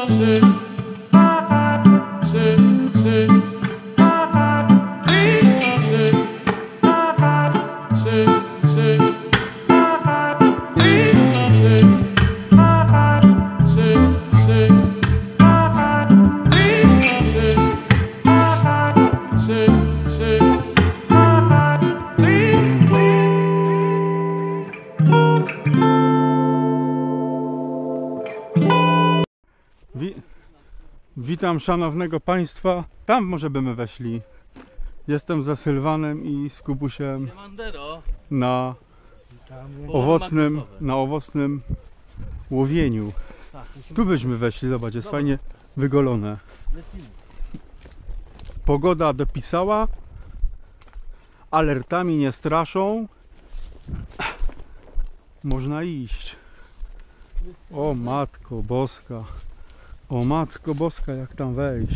Witam szanownego państwa. Tam może byśmy weszli. Jestem za Sylwanem i z Kubusiem na owocnym łowieniu. Tu byśmy weszli, zobacz, jest fajnie wygolone. Pogoda dopisała. Alertami nie straszą. Można iść. O matko boska. O matko boska, jak tam wejść.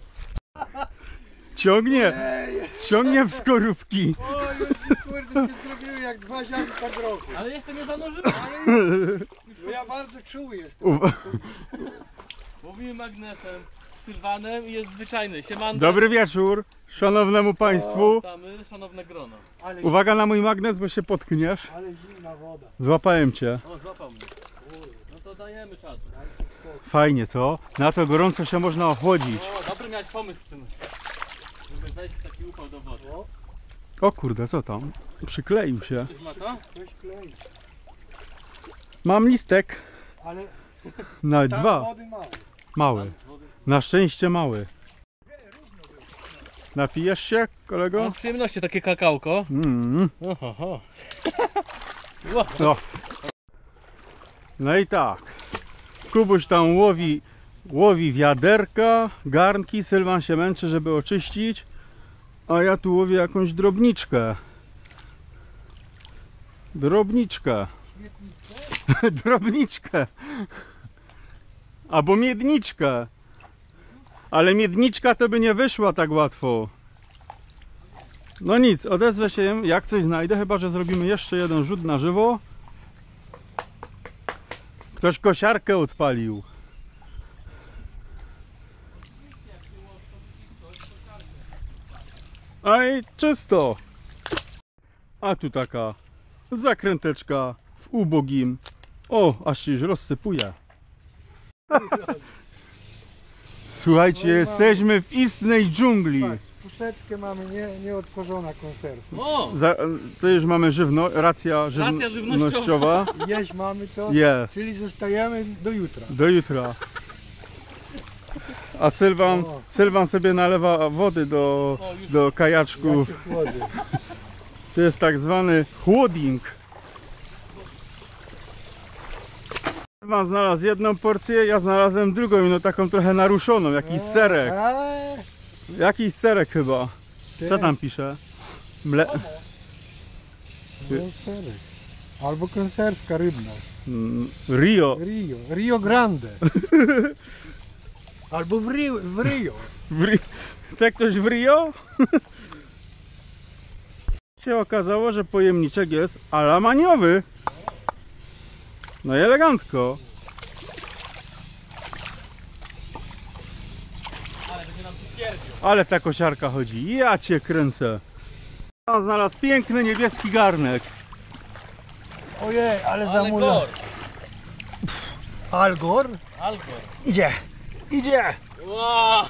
Ciągnie w skorupki. O, już kurde się zrobiły jak dwa ziarnka grochu. Ale jeszcze nie zanurzyłem. No ja bardzo czuły jestem. Mówimy magnesem, Sylwanem i jest zwyczajny. Siemandro. Dobry wieczór szanownemu państwu. Witamy, szanowne grono. Uwaga na mój magnes, bo się potkniesz. Ale zimna woda. Złapałem cię. O, złapał mnie. No to dajemy czadu. Fajnie, co? Na to gorąco się można ochłodzić. O, dobry miałeś pomysł z tym, żeby wejść w taki upał do wody. O kurde, co tam? Przykleił się. Coś ma to? Coś klei. Mam listek. Ale Nawet tam dwa. wody mało. Mały. Na szczęście mały. Napijesz się, kolego? No, z przyjemności takie kakałko. Oho. No i tak. Kubuś tam łowi wiaderka, garnki. Sylwan się męczy, żeby oczyścić. A ja tu łowię jakąś drobniczkę. Drobniczkę. Albo miedniczkę. Ale miedniczka to by nie wyszła tak łatwo. No nic, odezwę się jak coś znajdę, chyba że zrobimy jeszcze jeden rzut na żywo. Ktoś kosiarkę odpalił. A i czysto. A tu taka zakręteczka w ubogim. O, aż się już rozsypuje. Słuchajcie, jesteśmy w istnej dżungli. Puszeczkę mamy nieotworzona konserwy. O! To już mamy racja żywnościowa. Jeść mamy co? Jest. Czyli zostajemy do jutra. Do jutra. A Sylwan sobie nalewa wody do kajaczków. To jest tak zwany chłoding. Sylwan znalazł jedną porcję, ja znalazłem drugą, no taką trochę naruszoną, jakiś serek. Jakiś serek chyba. Co tam pisze? No, serek. Albo konserwka rybna. Rio Grande. Albo w Rio. Chce ktoś w Rio? Się okazało, że pojemniczek jest alamaniowy. No i elegancko. Ale ta kosiarka chodzi. Ja cię kręcę. On znalazł piękny niebieski garnek. Ojej, ale zamula. Algor? Algor. Idzie. Wow.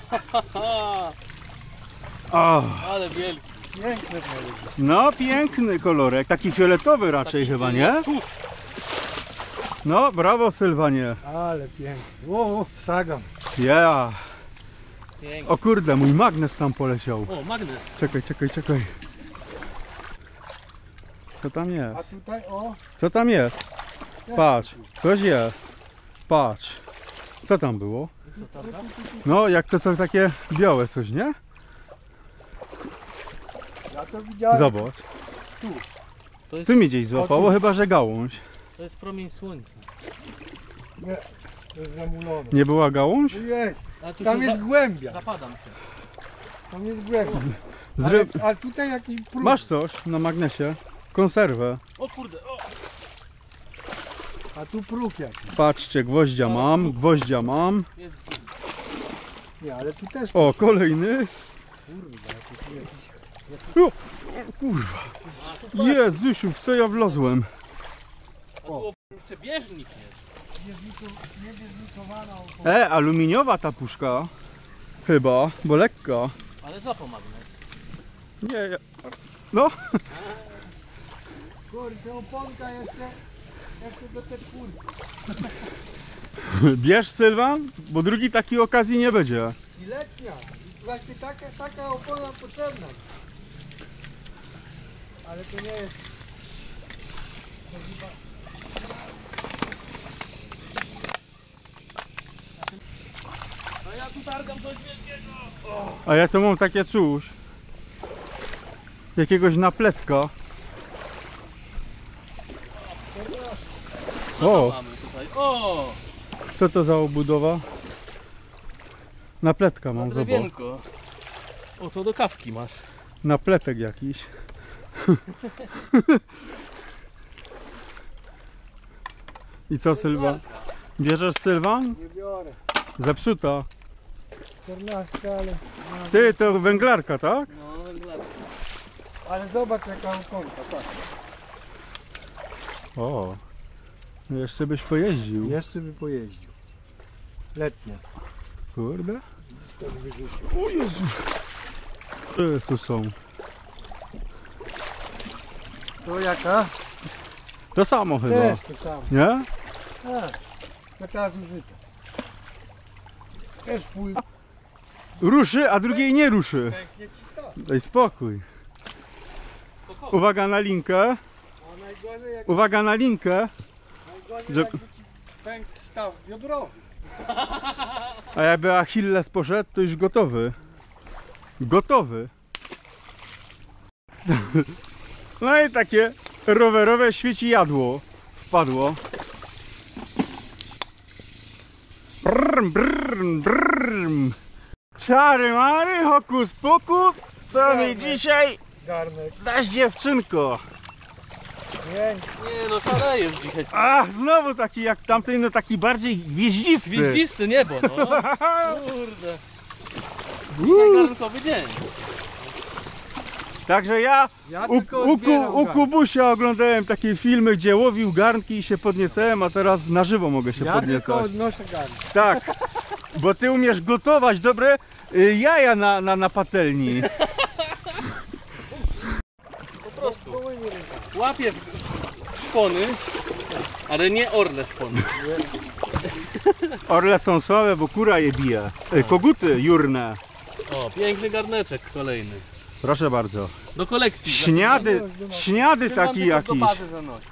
Ale wielki. Piękny. No piękny kolorek. Taki fioletowy raczej chyba, nie? Tuż. No brawo Sylwanie. Ale piękny. O, sagam. Yeah. Piękny. O kurde, mój magnes tam poleciał. O, magnes. Czekaj. Co tam A jest? tutaj o. Co tam jest? Patrz, coś jest. Patrz. Co tam było? No, jak to takie białe coś, nie? Ja to widziałem. Zobacz. To jest, Tu mi gdzieś złapało, chyba że gałąź. to jest promień słońca. Nie, to jest zamulone. Nie była gałąź? Ojej, A tu tam się jest głębia. zapadam się. Tam jest głębia. Zryb... Ale tutaj jakiś próg. Masz coś na magnesie? Konserwę. O kurde, o! A tu próg jakiś. Patrzcie, gwoździa mam. Jest Nie, ale tu też. O, kolejny. Kurwa, to tu jakiś. O, kurwa. Jezusiu, w co ja wlazłem? A tu jeszcze bieżnik jest. Niebieżnikowana opona. Aluminiowa ta puszka. Chyba, bo lekka. Ale złapał magnes. Nie, no. Kurde, oponka jeszcze do tej kurki. Bierz, Sylwan, bo drugi takiej okazji nie będzie. I letnia. I właśnie taka opona potrzebna. Ale to nie jest. To chyba. A ja tu targam coś wielkiego. A ja to mam takie coś. Jakiegoś napletka. Co O, mamy tutaj? O! co to za obudowa? Napletka mam, zobacz. Drewienko. O, to do kawki masz. Napletek jakiś. I co, Sylwan? Bierzesz, Sylwan? Nie biorę. Zepsuta. 14, ale. Ty, to węglarka, tak? No, węglarka. Ale zobacz jaka oponka, tak. O, no jeszcze byś pojeździł. Jeszcze by pojeździł. Letnia. Kurde. Stąd wyrzucił. O Jezu. Ty tu są. To jaka? To samo chyba. Też to samo. Nie? Tak. Taka zużyta. Też full. Ruszy, a drugiej nie ruszy. Pęknie ci stąd. Daj spokój. Spokojnie. Uwaga na linkę. A najgorzej jak, Uwaga na linkę. najgorzej że- jakby ci pękł staw biodrowy. A jakby Achilles poszedł, to już gotowy. Gotowy. No i takie rowerowe świeci-jadło wpadło. Brrm, brrm, brrm. Czary mary, hokus pokus. Co mi dzisiaj Garnek. dasz, dziewczynko? Pięknie. Nie no, szalejesz dzisiaj. Ach, znowu taki jak tamten, no taki bardziej gwieździsty. Gwieździsty niebo, no. Kurde. Dzisiaj garnkowy dzień. Także ja Ja u, tylko u, odbieram u garnek. Kubusia oglądałem takie filmy, gdzie łowił garnki i się podniecałem, a teraz na żywo mogę się Ja tylko podniecać. odnoszę garnek. Tak, bo ty umiesz gotować dobre jaja na patelni. Po prostu. Gołymi rękami. Łapie szpony, ale nie orle szpony. Orle są słabe, bo kura je bije. Koguty jurne. O, piękny garneczek kolejny. Proszę bardzo. Do kolekcji. Śniady taki Do jakiś. bazy zanosi.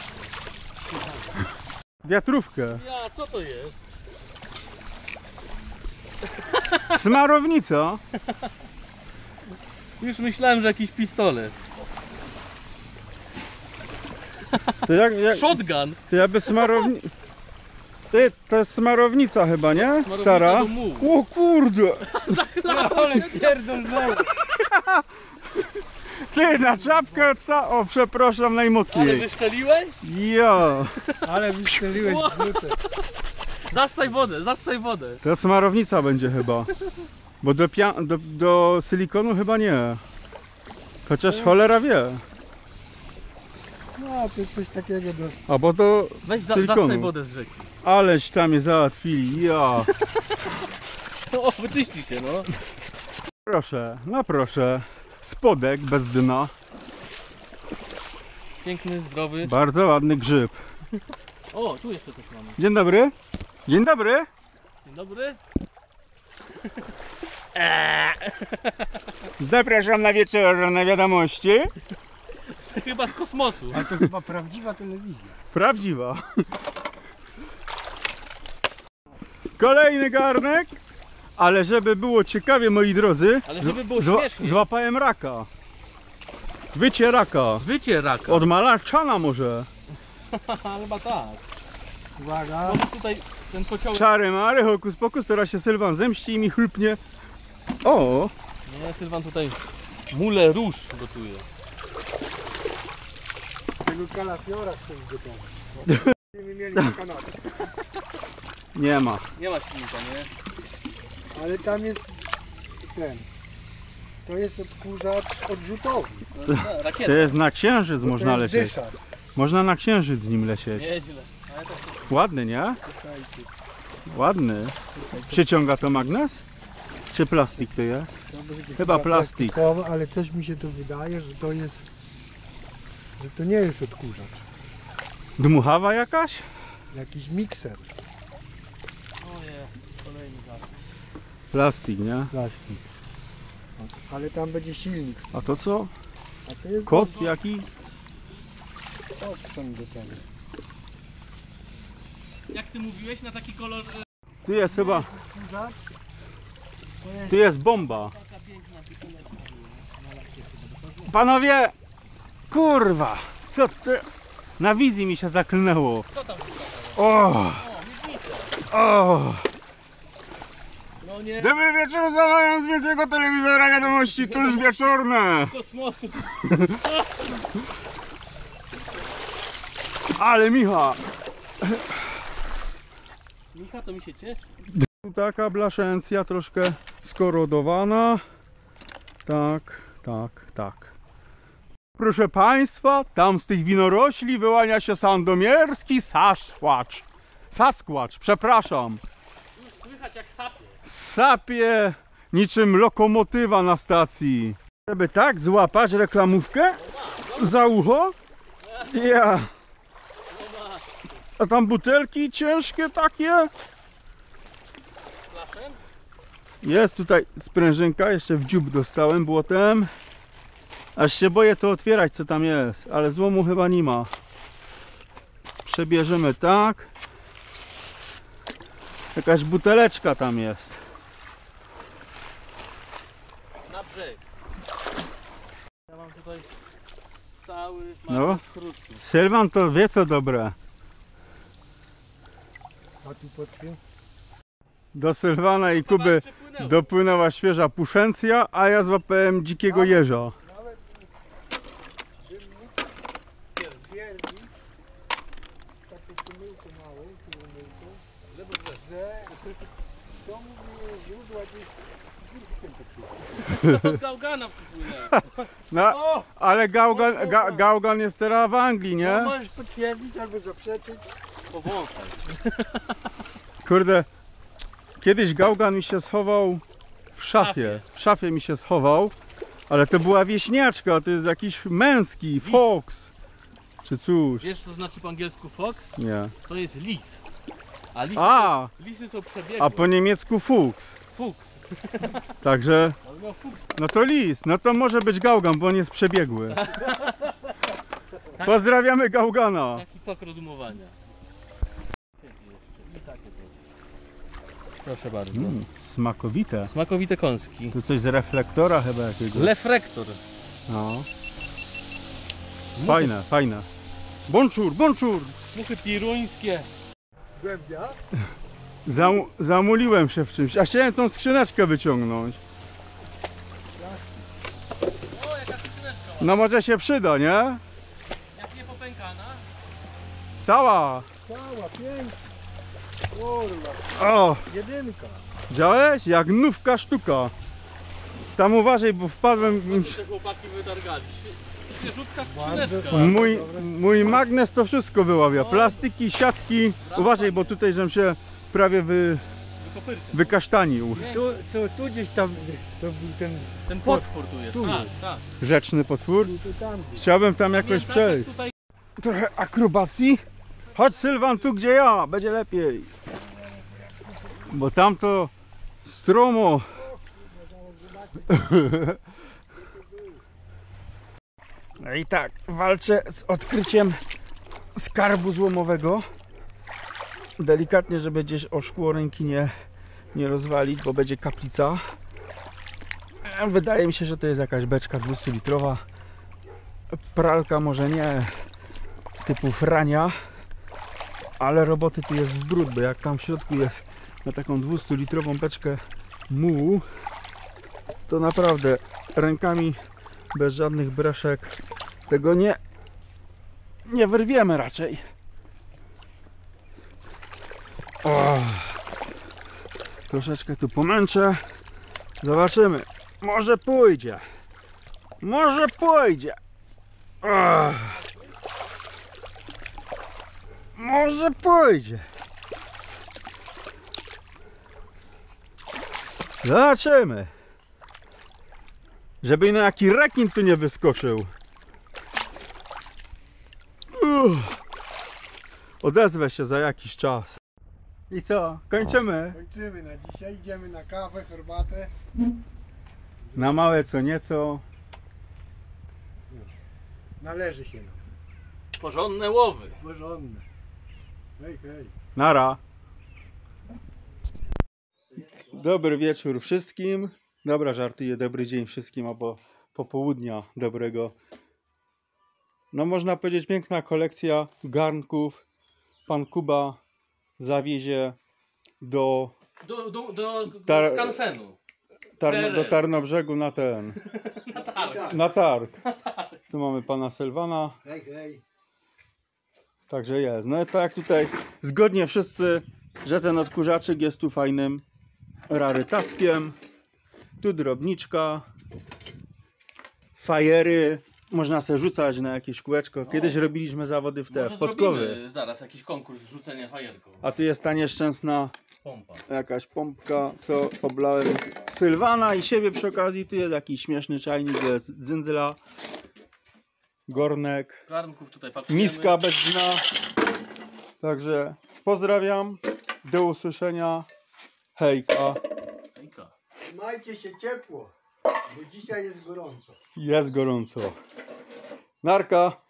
Wiatrówkę. Ja, co to jest? Smarownica. Już myślałem, że jakiś pistolet. To jak Shotgun. to jakby smarownica. Ty, to jest smarownica chyba, nie? Stara. do mułu. O kurde. Ale pierdol wolę. Ty, na czapkę co? O, przepraszam Ale najmocniej. wyszczeliłeś? Jo. Ale wystrzeliłeś z buce. Zassaj wodę. To smarownica będzie chyba. Bo do silikonu chyba nie. Chociaż cholera wie. No to coś takiego do. A bo do Weź zassaj silikonu. wodę z rzeki. Aleś tam je załatwili. Ja. O, wyczyści się, no. Proszę, no proszę. Spodek bez dna. Piękny, zdrowy. Bardzo ładny grzyb. O, tu jeszcze coś mamy. Dzień dobry. Dzień dobry. Dzień dobry. Zapraszam na wieczorne wiadomości. Chyba z kosmosu. A to chyba prawdziwa telewizja. Prawdziwa. Kolejny garnek. Ale żeby było ciekawie, moi drodzy, Ale żeby było śmiesznie. złapałem raka. Wycie raka. Wycie raka. Od malaczana może. Chyba tak. Uwaga. Może tutaj ten kociołek. Czary mary, hokus pokus, teraz się Sylwan zemści i mi chlupnie. O! Nie, Sylwan tutaj mule róż gotuje. Tego kalafiora chcę gotować. Będziemy mieli na kanale. Nie ma. Nie ma silnika, nie? Ale tam jest ten. To jest odkurzacz odrzutowy. No, To rakieta. jest na księżyc To można jest lecieć. dyszar. Można na księżyc z nim lecieć. Nieźle. Ale to Ładny, nie? Słuchajcie, Ładny. Przyciąga to magnes? Czy plastik to jest? to będzie Chyba plastik. plastikowe, ale coś mi się tu wydaje, że to jest. Że to nie jest odkurzacz. Dmuchawa jakaś? Jakiś mikser. Oje, kolejny gaz. Plastik, nie? Plastik. Ale tam będzie silnik. A to co? A to jest Kod jaki? odstęp do tego. Jak ty mówiłeś na taki kolor... Tu jest chyba, Odkurzacz. To jest tu jest bomba. Taka piękna pikoleczka była. Panowie! Kurwa! Co ty? Na wizji mi się zaklnęło. Co tam się stało? O! O, miednica. O! No nie. Dobry wieczór, zamawiam z wielkiego telewizora wiadomości tuż wieczorne. Kosmosu. Ale Micha! Micha, to mi się cieszy. Tu taka blaszencja troszkę skorodowana. Tak, tak, tak. Proszę Państwa, tam z tych winorośli wyłania się sandomierski Sasquatch, przepraszam. Słychać jak sapie. Sapie niczym lokomotywa na stacji. Żeby tak złapać reklamówkę za ucho? Ja. A tam butelki ciężkie takie? Flaszem? Jest tutaj sprężynka, jeszcze w dziób dostałem błotem. Aż się boję to otwierać, co tam jest, ale złomu chyba nie ma. Przebierzemy tak. Jakaś buteleczka tam jest. Na brzeg. Ja mam tutaj cały No. magnes krótki. Sylwan to wie co dobre. A tu pod tym? Do Sylwana i Kuby Przepłynęło. dopłynęła świeża puszęcja, a ja złapałem dzikiego jeża. Nawet dymnik twierdzi taką pomyłkę małą, że to mówi źródła gdzieś Od Gałgana przypłynęło. No, O! ale Gaugan jest teraz w Anglii, No nie? możesz potwierdzić albo zaprzeczyć. Powąchaj. Kurde, kiedyś Gaugan mi się schował w szafie. W szafie mi się schował, ale to była wieśniaczka, to jest jakiś męski, fox. Czy cóż, Wiesz co znaczy po angielsku fox? nie. To jest lis. A lisy, A, lisy są przebiegłe. a po niemiecku fuchs. Fuchs. Także, On miał fuchs. no to lis, no to może być Gaugan, bo on jest przebiegły. Pozdrawiamy Gaugana. Taki tok rozumowania. Siedzi jeszcze. I takie to. Proszę bardzo. Smakowite. Smakowite kąski. Tu coś z reflektora chyba jakiegoś. Lefrektor. No. Fajne, fajne. Bonjour, bonjour. Muchy piruńskie. Głębia. Zamuliłem się w czymś, a chciałem tą skrzyneczkę wyciągnąć. O, jaka skrzyneczka. No może się przyda, nie? Jak nie popękana. Cała. Cała, piękna. Kurwa, O, jedynka. widziałeś? Jak nówka sztuka. Tam uważaj, bo wpadłem. Te chłopaki wydargali. Świeżutka Bardzo skrzyneczka. fajnie. Mój magnes to wszystko wyławia. Plastiki, siatki. Uważaj, bo tutaj żem się prawie Kopyrkę. wykasztanił. Tu gdzieś tam to był ten. Ten potwór tu jest. Tu Tak, jest. tak. Rzeczny potwór. Tu tam gdzieś. Chciałbym tam jakoś Pamiętasz, jak przejść. tutaj Trochę akrobacji. Chodź Sylwan tu gdzie ja, będzie lepiej. Bo tam to stromo. No i tak, walczę z odkryciem skarbu złomowego. Delikatnie, żeby gdzieś o szkło ręki nie rozwalić, bo będzie kaplica. Wydaje mi się, że to jest jakaś beczka 200-litrowa. Pralka może nie typu frania, ale roboty tu jest w brud, bo jak tam w środku jest na taką 200-litrową beczkę mułu, to naprawdę rękami bez żadnych breszek tego nie wyrwiemy raczej. O, Troszeczkę tu pomęczę. Zobaczymy. Może pójdzie. Może pójdzie. Ach. Może pójdzie. Zobaczymy. Żeby na jaki rekin tu nie wyskoczył. Odezwę się za jakiś czas. I co? Kończymy. Kończymy na dzisiaj, idziemy na kawę, herbatę. Na małe co nieco. Należy się nam. Porządne łowy. Porządne. Hej, hej. Nara. Dobry wieczór wszystkim. Dobra, żartuję, dobry dzień wszystkim, albo popołudnia dobrego. No można powiedzieć, piękna kolekcja garnków. Pan Kuba zawiezie do Do skansenu. do Tarnobrzegu na ten, Na targ. na targ. Tu mamy pana Sylwana. Hej, hej. Także jest. No i tak jak tutaj zgodnie wszyscy, że ten odkurzaczyk jest tu fajnym rarytaskiem. Tu drobniczka. Fajery. Można sobie rzucać na jakieś kółeczko. Kiedyś robiliśmy zawody w te Może podkowy. zrobimy zaraz jakiś konkurs rzucenia fajerką. A tu jest ta nieszczęsna Pompa. jakaś pompka, co poblałem Sylwana i siebie przy okazji. Tu jest jakiś śmieszny czajnik, jest dzyndzla, gornek. Garnków tutaj patrzymy. Miska bez dna. Także pozdrawiam. Do usłyszenia. Hejka. Hejka. Trzymajcie się ciepło, bo dzisiaj jest gorąco. Jest gorąco. Narka.